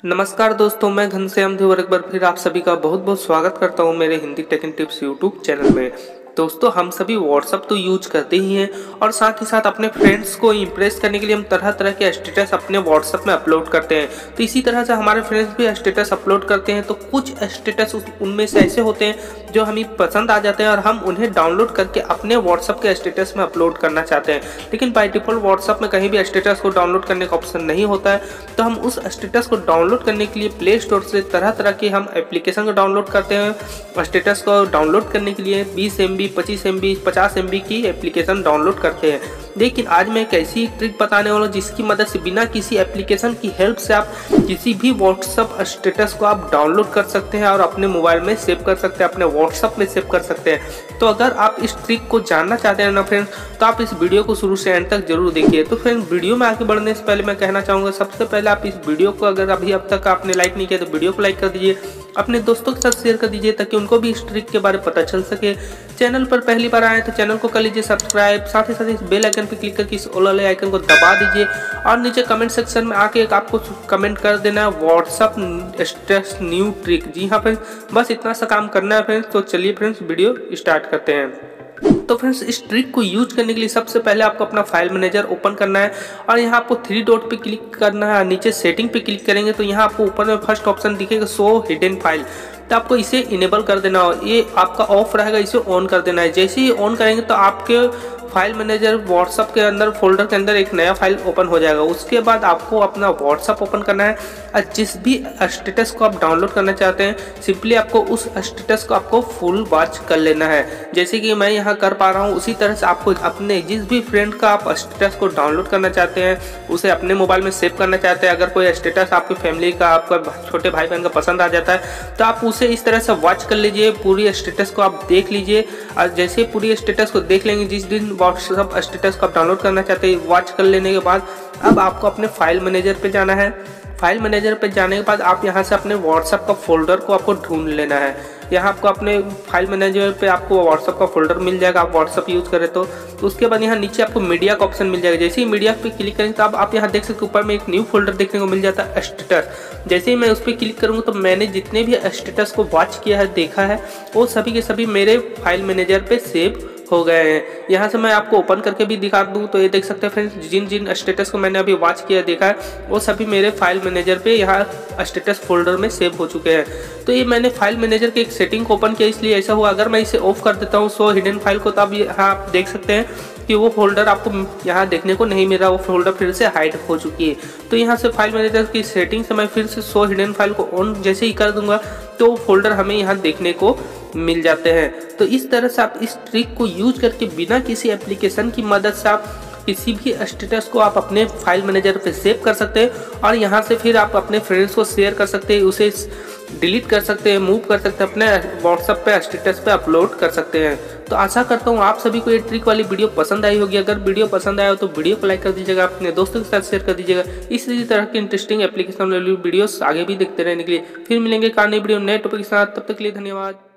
नमस्कार दोस्तों, मैं घनश्याम धीवर एक बार फिर आप सभी का बहुत बहुत स्वागत करता हूं मेरे Hindi tech and tips YouTube channel में। दोस्तों, हम सभी व्हाट्सअप तो यूज करते ही हैं और साथ ही साथ अपने फ्रेंड्स को इम्प्रेस करने के लिए हम तरह तरह के स्टेटस अपने व्हाट्सअप में अपलोड करते हैं। तो इसी तरह से हमारे फ्रेंड्स भी स्टेटस अपलोड करते हैं। तो कुछ स्टेटस उनमें से ऐसे होते हैं जो हमें पसंद आ जाते हैं और हम उन्हें डाउनलोड करके अपने व्हाट्सअप के स्टेटस में अपलोड करना चाहते हैं। लेकिन बाय डिफॉल्ट व्हाट्सअप में कहीं भी स्टेटस को डाउनलोड करने का ऑप्शन नहीं होता है। तो हम उस स्टेटस को डाउनलोड करने के लिए प्ले स्टोर से तरह तरह के हम एप्लीकेशन को डाउनलोड करते हैं। स्टेटस को डाउनलोड करने के लिए 20 MB, 25 MB, 50 MB की एप्लीकेशन डाउनलोड करते हैं। लेकिन आज मैं एक ऐसी ट्रिक बताने वाला हूँ जिसकी मदद से बिना किसी एप्लीकेशन की हेल्प से आप किसी भी व्हाट्सअप स्टेटस को आप डाउनलोड कर सकते हैं और अपने मोबाइल में सेव कर सकते हैं, अपने व्हाट्सअप में सेव कर सकते हैं। तो अगर आप इस ट्रिक को जानना चाहते हैं ना फ्रेंड्स, तो आप इस वीडियो को शुरू से एंड तक जरूर देखिए। तो फ्रेंड्स, वीडियो में आगे बढ़ने से पहले मैं कहना चाहूँगा, सबसे पहले आप इस वीडियो को अगर अभी अब तक आपने लाइक नहीं किया तो वीडियो को लाइक कर दीजिए, अपने दोस्तों के साथ शेयर कर दीजिए ताकि उनको भी इस ट्रिक के बारे में पता चल सके। चैनल पर पहली बार आए तो चैनल को कर लीजिए सब्सक्राइब, साथ ही साथ इस बेल आइकन पर क्लिक करके इस ऑल वाले आइकन को दबा दीजिए और नीचे कमेंट सेक्शन में आके आपको कमेंट कर देना है व्हाट्सअप स्टेटस न्यू ट्रिक। जी हाँ फ्रेंड्स, बस इतना सा काम करना है फ्रेंड्स। तो चलिए फ्रेंड्स, वीडियो स्टार्ट करते हैं। तो फ्रेंड्स, इस ट्रिक को यूज करने के लिए सबसे पहले आपको अपना फाइल मैनेजर ओपन करना है और यहाँ आपको 3 डॉट पे क्लिक करना है। नीचे सेटिंग पे क्लिक करेंगे तो यहाँ आपको ऊपर में फर्स्ट ऑप्शन दिखेगा शो हिडन फाइल। तो आपको इसे इनेबल कर देना हो, ये आपका ऑफ रहेगा, इसे ऑन कर देना है। जैसे ही ऑन करेंगे तो आपके फाइल मैनेजर व्हाट्सअप के अंदर फोल्डर के अंदर एक नया फाइल ओपन हो जाएगा। उसके बाद आपको अपना व्हाट्सअप ओपन करना है और जिस भी स्टेटस को आप डाउनलोड करना चाहते हैं सिंपली आपको उस स्टेटस को आपको फुल वॉच कर लेना है। जैसे कि मैं यहाँ कर पा रहा हूँ, उसी तरह से आपको अपने जिस भी फ्रेंड का आप स्टेटस को डाउनलोड करना चाहते हैं, उसे अपने मोबाइल में सेव करना चाहते हैं। अगर कोई स्टेटस आपकी फैमिली का, आपका छोटे भाई बहन का पसंद आ जाता है तो आप उसे इस तरह से वॉच कर लीजिए, पूरी स्टेटस को आप देख लीजिए। और जैसे पूरी स्टेटस को देख लेंगे, जिस दिन व्हाट्सएप स्टेटस को आप डाउनलोड करना चाहते हैं, वॉच कर लेने के बाद अब आपको अपने फाइल मैनेजर पे जाना है। फाइल मैनेजर पे जाने के बाद आप यहाँ से अपने व्हाट्सएप का फोल्डर को आपको ढूंढ लेना है। यहाँ आपको अपने फाइल मैनेजर पे आपको व्हाट्सएप का फोल्डर मिल जाएगा, आप व्हाट्सएप यूज़ करें तो। उसके बाद यहाँ नीचे आपको मीडिया का ऑप्शन मिल जाएगा। जैसे ही मीडिया पे क्लिक करेंगे तो आप यहाँ देख सकते हैं ऊपर में एक न्यू फोल्डर देखने को मिल जाता है स्टेटस। जैसे ही मैं उस पर क्लिक करूँगा तो मैंने जितने भी स्टेटस को वॉच किया है, देखा है, वो सभी के सभी मेरे फाइल मैनेजर पे सेव हो गए हैं। यहाँ से मैं आपको ओपन करके भी दिखा दूँ तो ये देख सकते हैं फ्रेंड्स, जिन जिन स्टेटस को मैंने अभी वॉच किया देखा है वो सभी मेरे फाइल मैनेजर पे यहाँ स्टेटस फोल्डर में सेव हो चुके हैं। तो ये मैंने फाइल मैनेजर के एक सेटिंग को ओपन किया इसलिए ऐसा हुआ। अगर मैं इसे ऑफ कर देता हूँ शो हिडन फाइल को, तो अब यहाँ आप देख सकते हैं कि वो फोल्डर आपको यहाँ देखने को नहीं मिल रहा, वो फोल्डर फिर से हाइड हो चुकी है। तो यहाँ से फाइल मैनेजर की सेटिंग से मैं फिर से शो हिडन फाइल को ऑन जैसे ही कर दूंगा तो फोल्डर हमें यहाँ देखने को मिल जाते हैं। तो इस तरह से आप इस ट्रिक को यूज करके बिना किसी एप्लीकेशन की मदद से आप किसी भी स्टेटस को आप अपने फाइल मैनेजर पे सेव कर सकते हैं और यहाँ से फिर आप अपने फ्रेंड्स को शेयर कर सकते हैं, उसे डिलीट कर सकते हैं, मूव कर सकते हैं, अपने व्हाट्सएप पे स्टेटस पे अपलोड कर सकते हैं। तो आशा करता हूँ आप सभी को ये ट्रिक वाली वीडियो पसंद आई होगी। अगर वीडियो पसंद आया हो तो वीडियो को लाइक कर दीजिएगा, अपने दोस्तों के साथ शेयर कर दीजिएगा। इसी तरह की इंटरेस्टिंग एप्लीकेशन वाली वीडियोस आगे भी देखते रहने के लिए फिर मिलेंगे एक नई वीडियो नए टॉपिक के साथ। तब तक के लिए धन्यवाद।